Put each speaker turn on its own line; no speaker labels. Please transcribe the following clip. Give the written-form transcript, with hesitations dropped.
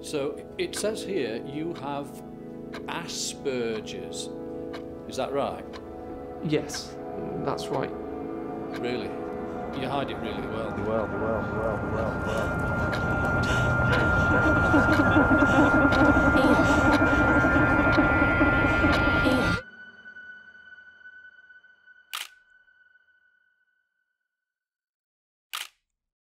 So it says here you have Asperger's. Is that right?
Yes, that's right.
Really? You hide it really well.
Well,